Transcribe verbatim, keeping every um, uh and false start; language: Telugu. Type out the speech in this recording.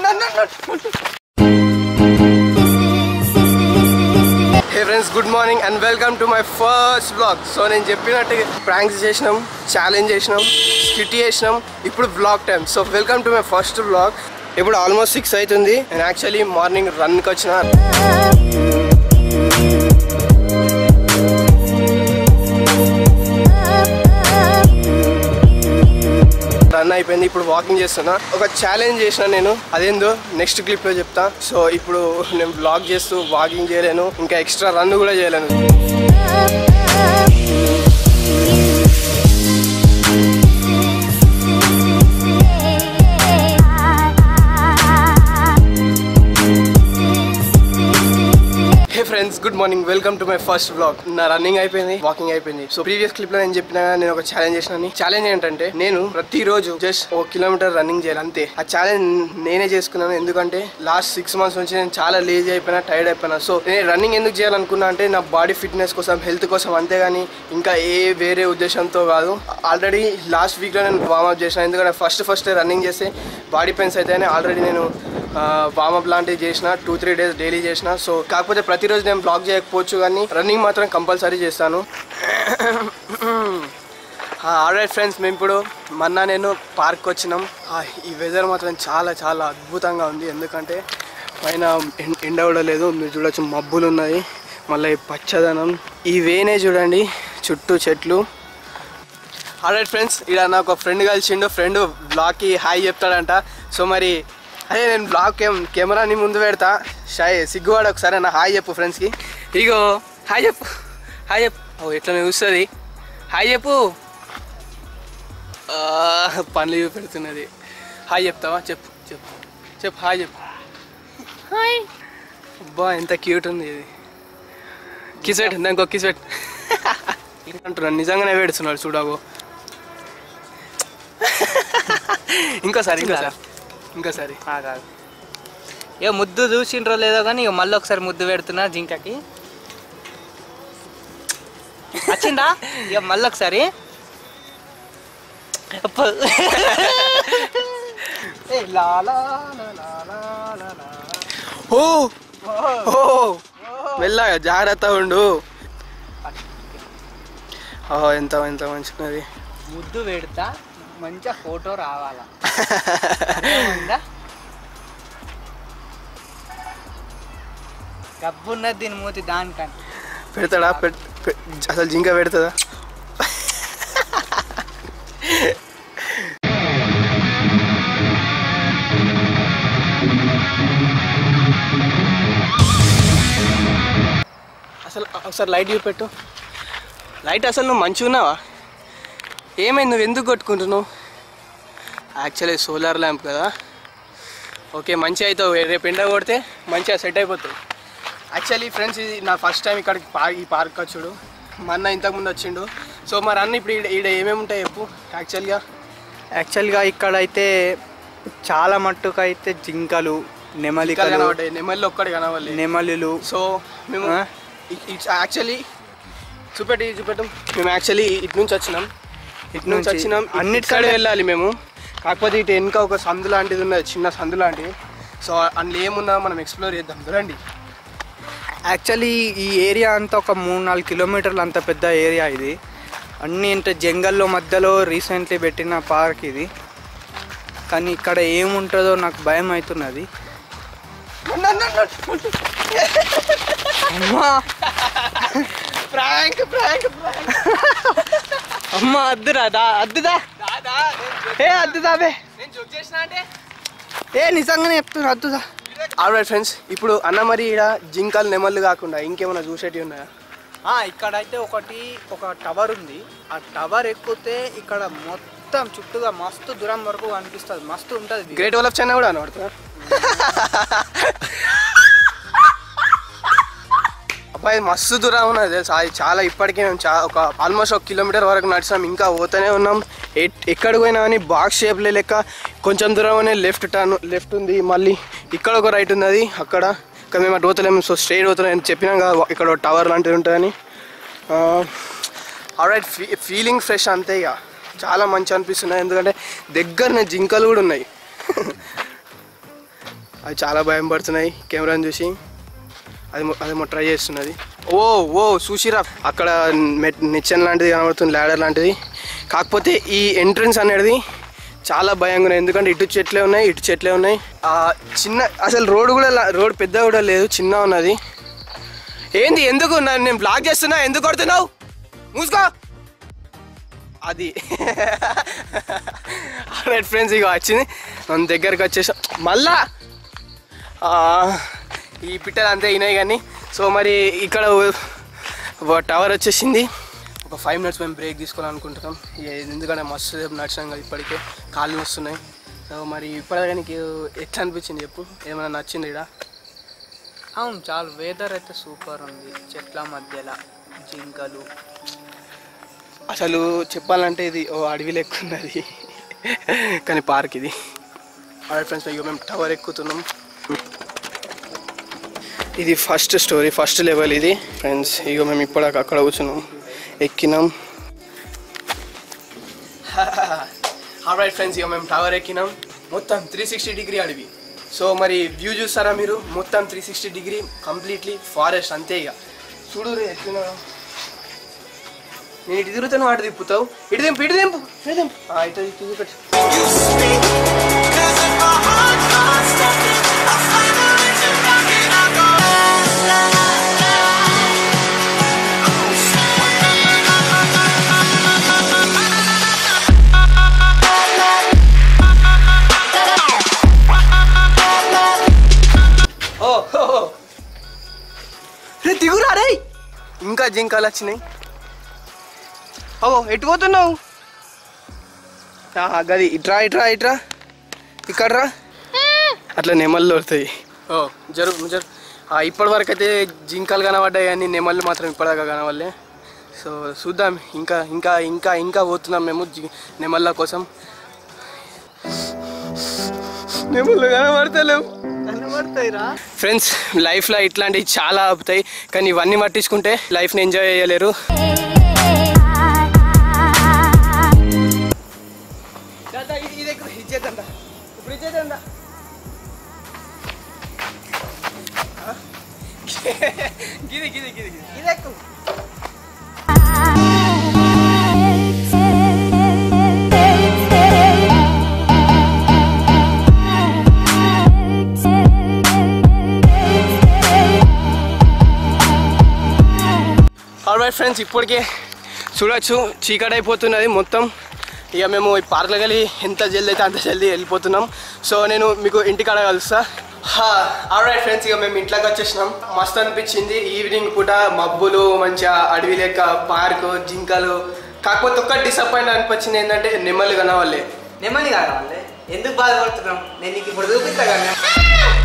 Hey friends, good morning and welcome to my first vlog. So నేను చెప్పినట్టు ప్రాంక్స్ చేసినాం, ఛాలెంజ్ చేసినాం, స్కిట్ చేసినాం, ఇప్పుడు vlog time. So welcome to my first vlog. ఇప్పుడు ఆల్మోస్ట్ సిక్స్ అవుతుంది. నేను యాక్చువల్లీ మార్నింగ్ రన్కి వచ్చిన. రన్ అయిపోయింది, ఇప్పుడు వాకింగ్ చేస్తున్నా. ఒక ఛాలెంజ్ చేసిన నేను, అదేందో నెక్స్ట్ క్లిప్లో చెప్తా. సో ఇప్పుడు నేను బ్లాగ్ చేస్తూ వాకింగ్ చేయలేను, ఇంకా ఎక్స్ట్రా రన్ కూడా చేయలేను. Friends, good morning, welcome to my first vlog. నా రన్నింగ్ అయిపోయింది, వాకింగ్ అయిపోయింది. సో ప్రీవియస్ క్లిప్ లో నేను చెప్పిన నేను ఒక ఛాలెంజ్ చేసిన. ఛాలెంజ్ ఏంటంటే నేను ప్రతిరోజు జస్ట్ ఒక కిలోమీటర్ రన్నింగ్ చేయాలి, అంతే. ఆ ఛాలెంజ్ నేనే చేసుకున్నాను, ఎందుకంటే లాస్ట్ సిక్స్ మంత్స్ నుంచి నేను చాలా లేజీ అయిపోయినా, టైర్డ్ అయిపోయినా. సో నేను రన్నింగ్ ఎందుకు చేయాలనుకున్నా అంటే నా బాడీ ఫిట్నెస్ కోసం, హెల్త్ కోసం, అంతేగాని ఇంకా ఏ వేరే ఉద్దేశంతో కాదు. ఆల్రెడీ లాస్ట్ వీక్లో నేను వార్మప్ చేసిన, ఎందుకంటే ఫస్ట్ ఫస్ట్ రన్నింగ్ చేస్తే బాడీ పెయిన్స్ అయితే ఆల్రెడీ నేను వార్మప్ లాంటివి చేసిన, టూ త్రీ డేస్ డైలీ చేసిన. సో కాకపోతే ప్రతిరోజు నేను బ్లాగ్ చేయకపోవచ్చు, కానీ రన్నింగ్ మాత్రం కంపల్సరీ చేస్తాను. ఆల్రైట్ ఫ్రెండ్స్, మేము ఇప్పుడు మొన్న నేను పార్క్ వచ్చినాం. ఈ వెదర్ మాత్రం చాలా చాలా అద్భుతంగా ఉంది, ఎందుకంటే పైన ఎండ కూడా లేదు. మీరు చూడొచ్చు, మబ్బులు ఉన్నాయి, మళ్ళీ పచ్చదనం. ఈ వేనే చూడండి, చుట్టూ చెట్లు. ఆల్రైట్ ఫ్రెండ్స్, ఇక్కడ నాకు ఒక ఫ్రెండ్ కలిసిండు. ఫ్రెండ్ బ్లాగ్కి హాయ్ చెప్తాడంట. సో మరి అదే నేను బ్లాగ్ కెమ్ కెమెరాని ముందు పెడతా, షై సిగ్గువాడు. ఒకసారి నా హాయ్ చెప్పు ఫ్రెండ్స్కి. ఇగో హాయ్ చెప్పు, హాయ్ చెప్పు. ఓ ఎట్లా చూస్తుంది, హాయ్ చెప్పు. పనులు చూపెడుతున్నది. హాయ్ చెప్తావా? చెప్పు చెప్పు చెప్పు హాయ్ చెప్పు. హాయ్. అబ్బా ఎంత క్యూట్ ఉంది ఇది. కిస్ పెట్టు, దానికి ఒక కిస్ పెట్టు అంటున్నాను. నిజంగానే పెడుతున్నాడు చూడగో. ఇంకోసారి ఇంకోసారి ఇంకోసారి కాదు. ఇక ముద్దు చూసిండ్రో లేదో కానీ ఇక మళ్ళీ ఒకసారి ముద్దు పెడుతున్నా జింకకి. వచ్చిందా? ఇక మళ్ళీ ఒకసారి. ఓ ఓ మెల్లగా జాగ్రత్త ఉండు. ఓహో ఎంత ఎంత మంచిది. ముద్దు పెడతా, మంచిగా ఫోటో రావాలా. గబ్బున్నది దీని మూతి దానికంటే. పెడతాడా? అసలు జింక పెడతాడా? అసలు ఒకసారి లైట్ చూపెట్టు. లైట్ అసలు నువ్వు మంచిగా ఉన్నావా? ఏమైంది, నువ్వు ఎందుకు కొట్టుకుంటున్నావు? యాక్చువల్లీ సోలార్ ల్యాంప్ కదా. ఓకే, మంచిగా అవుతావు. రేపు ఎండ కొడితే మంచిగా సెట్ అయిపోతుంది. యాక్చువల్లీ ఫ్రెండ్స్, ఇది నా ఫస్ట్ టైం ఇక్కడికి పా ఈ పార్క్ వచ్చుడు. మా అన్న ఇంతకుముందు వచ్చిండు. సో మరి అన్న ఇప్పుడు ఈడ ఈడ ఏమేమి ఉంటాయి చెప్పు. యాక్చువల్గా యాక్చువల్గా ఇక్కడైతే చాలా మట్టుకు అయితే జింకలు, నెమలికలు కనబడ్డాయి. నెమళ్ళు ఒక్కటి కనవాలి, నెమలులు. సో మేము ఇట్స్ యాక్చువల్లీ చూపెట్టి చూపెట్టు మేము యాక్చువల్లీ ఇటు నుంచి వచ్చినాం ఇటు నుంచి వచ్చినాం అన్నిటికాడే వెళ్ళాలి మేము. కాకపోతే ఇటు వెనుక ఒక సందు లాంటిది ఉన్నది, చిన్న సందు లాంటిది. సో అందులో ఏమున్నా మనం ఎక్స్ప్లోర్ చేద్దాం రండి. యాక్చువల్లీ ఈ ఏరియా అంతా ఒక మూడు నాలుగు కిలోమీటర్లు అంత పెద్ద ఏరియా ఇది. అన్నీ అంటే జంగల్లో మధ్యలో రీసెంట్లీ పెట్టిన పార్క్ ఇది. కానీ ఇక్కడ ఏముంటుందో నాకు భయం అవుతున్నది. అమ్మా ప్రాంక్ ప్రాంక్ అమ్మా అద్దురా దా అద్దుదా ఏ అద్దుదా బే. ఏ నిజంగానే చెప్తున్నా, అద్దుదా. ఆల్రైట్ ఫ్రెండ్స్, ఇప్పుడు అన్న మరి ఇక్కడ జింకలు, నెమళ్ళు కాకుండా ఇంకేమైనా చూసేటివి ఉన్నాయా? ఇక్కడైతే ఒకటి ఒక టవర్ ఉంది. ఆ టవర్ ఎక్కితే ఇక్కడ మొత్తం చుట్టూగా మస్తు దూరం వరకు కనిపిస్తుంది, మస్తు ఉంటుంది. గ్రేట్ వాల్ ఆఫ్ చైనా కూడా అనబడుతుందా? అబ్బాయి మస్తు దూరం ఉన్నది తెలుసా. అది చాలా ఇప్పటికే మేము చా ఒక ఆల్మోస్ట్ ఒక కిలోమీటర్ వరకు నడిచాం, ఇంకా పోతూనే ఉన్నాం. ఎక్కడికి పోయినా కానీ బాక్స్ షేప్లే లెక్క. కొంచెం దూరంలోనే లెఫ్ట్ టర్న్ లెఫ్ట్ ఉంది, మళ్ళీ ఇక్కడ ఒక రైట్ ఉన్నది అక్కడ. ఇక్కడ మేము అటు పోతలేము, సో స్ట్రైట్ పోతున్నాం. చెప్పినాం కదా ఇక్కడ ఒక టవర్ లాంటిది ఉంటుందని. ఆల్రైట్, ఫీ ఫీలింగ్ ఫ్రెష్ అంతే. ఇక చాలా మంచి అనిపిస్తున్నాయి, ఎందుకంటే దగ్గరనే జింకలు కూడా ఉన్నాయి. అవి చాలా భయం పడుతున్నాయి కెమెరాని చూసి. అది అదేమో ట్రై చేస్తున్నది. ఓ ఓ చూసిరా అక్కడ నిచ్చెన లాంటిది కనబడుతుంది, ల్యాడర్ లాంటిది. కాకపోతే ఈ ఎంట్రన్స్ అనేది చాలా భయంగా ఉన్నాయి, ఎందుకంటే ఇటు చెట్లే ఉన్నాయి ఇటు చెట్లే ఉన్నాయి. చిన్న అసలు రోడ్ కూడా రోడ్ పెద్ద కూడా లేదు, చిన్న ఉన్నది. ఏంది ఎందుకు నేను బ్లాక్ చేస్తున్నా, ఎందుకు కొడుతున్నావు? మూసుకో. అది రైట్ ఫ్రెండ్స్, ఇక వచ్చింది మన దగ్గరికి వచ్చేసాం. మళ్ళా ఈ పిట్టలు అంతే అయినాయి కానీ. సో మరి ఇక్కడ టవర్ వచ్చేసింది. ఒక ఫైవ్ మినిట్స్ మేము బ్రేక్ తీసుకోవాలనుకుంటున్నాం, ఎందుకంటే మస్తు నడిచినాం కదా, ఇప్పటికే కాళ్ళు వస్తున్నాయి. సో మరి ఇప్పటికే నీకు ఎట్లా అనిపించింది చెప్పు, ఏమైనా నచ్చింది ఇక్కడ? అవును, చాలా వెదర్ అయితే సూపర్ ఉంది, చెట్ల మధ్యలో జింకలు. అసలు చెప్పాలంటే ఇది ఓ అడవి లెక్క ఉన్నది కానీ పార్క్ ఇది. ఆల్రైట్ ఫ్రెండ్స్, ఇక మేము టవర్ ఎక్కుతున్నాం. ఇది ఫస్ట్ స్టోరీ, ఫస్ట్ లెవెల్ ఇది ఫ్రెండ్స్. ఇక మేము ఇప్పటికి అక్కడ కూర్చున్నాం, ఎక్కినాం. ఆల్రైట్ ఫ్రెండ్స్, ఇక మేము టవర్ ఎక్కినాం. మొత్తం త్రీ సిక్స్టీ డిగ్రీ అడవి. సో మరి వ్యూ చూస్తారా మీరు, మొత్తం three sixty degree completely forest అంతే. ఇక చూడు ఎట్లా నేను ఇటు తిరుగుతాను, వాటి తిప్పుతావు, ఇటు దింపు ఇటు దింపు ఇటు దింపు ఇటు తిరిగి పెట్టు. దిగురా రే, ఇంకా జింకలు వచ్చినాయి. ఓ ఎటు పోతున్నావు? గది ఇట్రా ఇట్రా ఇట్రా ఇక్కడ రా, అట్లా నెమళ్ళు దొరుకుతాయి. ఓ జరుగు జరుగు. ఇప్పటి వరకు అయితే జింకలు కనబడ్డాయి కానీ నెమళ్ళు మాత్రం ఇప్పటిదాకా కనబడలే. సో చూద్దాం, ఇంకా ఇంకా ఇంకా ఇంకా పోతున్నాం మేము నెమళ్ళ కోసం. నెమళ్ళు కనబడతలేవు. ఫ్రెండ్స్, లైఫ్లో ఇట్లాంటివి చాలా ఆపుతాయి, కానీ ఇవన్నీ పట్టించుకుంటే లైఫ్ని ఎంజాయ్ చేయలేరు. గిది గిది గిది గిది ఎక్కు. ఆల్రైట్ ఫ్రెండ్స్, ఇప్పటికే చూడొచ్చు చీకటి అయిపోతున్నది మొత్తం. ఇక మేము ఈ పార్క్లోకి వెళ్ళి ఎంత జల్దీ అయితే అంత జల్దీ వెళ్ళిపోతున్నాం. సో నేను మీకు ఇంటికాడ కలుస్తా. ఆల్రైట్ ఫ్రెండ్స్, ఇక మేము ఇంట్లోకి వచ్చేసినాం. మస్తు అనిపించింది ఈవినింగ్ పూట, మబ్బులు, మంచిగా అడవి లెక్క పార్కు, జింకలు. కాకపోతే ఒక్క డిసప్పాయింట్ అనిపించింది ఏంటంటే నెమ్మలు కనవాళ్ళే. నెమ్మది కావాలి, ఎందుకు బాధపడుతున్నాం, నేను నీకు ఇప్పుడు చూపిస్తా కదా.